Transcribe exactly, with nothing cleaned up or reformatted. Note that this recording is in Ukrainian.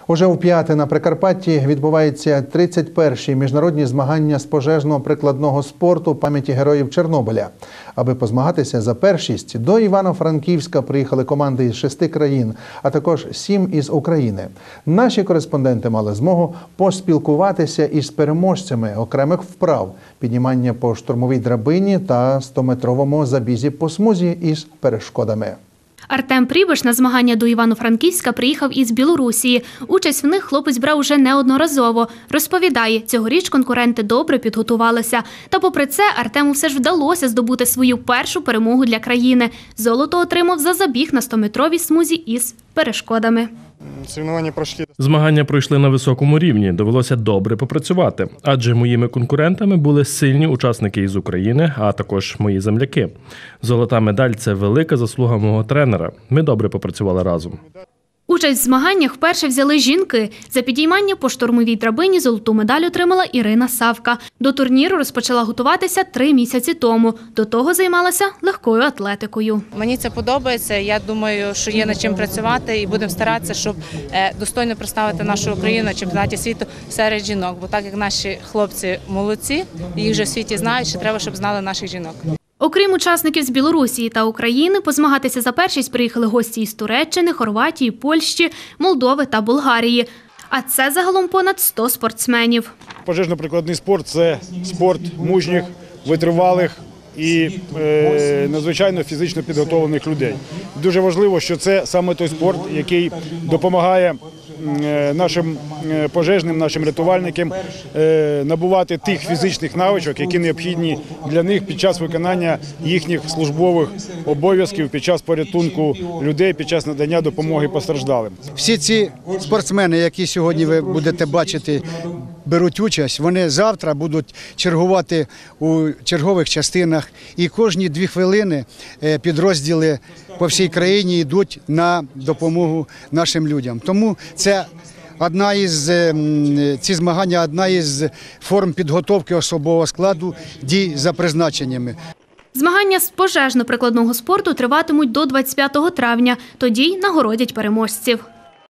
Уже у п'яте на Прикарпатті відбуваються тридцять перші міжнародні змагання з пожежно-прикладного спорту пам'яті героїв Чорнобиля. Аби позмагатися за першість, до Івано-Франківська приїхали команди із шести країн, а також сім із України. Наші кореспонденти мали змогу поспілкуватися із переможцями окремих вправ – піднімання по штурмовій драбині та стометровому забізі по смузі із перешкодами. Артем Прибиш на змагання до Івано-Франківська приїхав із Білорусії. Участь в них хлопець брав уже неодноразово. Розповідає, цьогоріч конкуренти добре підготувалися. Та попри це, Артему все ж вдалося здобути свою першу перемогу для країни. Золото отримав за забіг на стометровій смузі із перешкодами. Змагання пройшли на високому рівні, довелося добре попрацювати, адже моїми конкурентами були сильні учасники із України, а також мої земляки. Золота медаль – це велика заслуга мого тренера. Ми добре попрацювали разом. Участь в змаганнях вперше взяли жінки. За підіймання по штурмовій драбині золоту медаль отримала Ірина Савка. До турніру розпочала готуватися три місяці тому. До того займалася легкою атлетикою. Мені це подобається. Я думаю, що є над чим працювати і будемо старатися, щоб достойно представити нашу Україну на чемпіонаті світу серед жінок. Бо так як наші хлопці молодці, їх вже в світі знають, що треба, щоб знали наших жінок. Окрім учасників з Білорусі та України, позмагатися за першість приїхали гості із Туреччини, Хорватії, Польщі, Молдови та Болгарії. А це загалом понад сто спортсменів. Пожежно-прикладний спорт – це спорт мужніх, витривалих і е, надзвичайно фізично підготовлених людей. Дуже важливо, що це саме той спорт, який допомагає нашим пожежним, нашим рятувальникам набувати тих фізичних навичок, які необхідні для них під час виконання їхніх службових обов'язків, під час порятунку людей, під час надання допомоги постраждалим. Всі ці спортсмени, які сьогодні ви будете бачити, беруть участь, вони завтра будуть чергувати у чергових частинах, і кожні дві хвилини підрозділи по всій країні йдуть на допомогу нашим людям. Тому це одна із, ці змагання – одна із форм підготовки особового складу дій за призначеннями. Змагання з пожежно-прикладного спорту триватимуть до двадцять п'ятого травня. Тоді й нагородять переможців.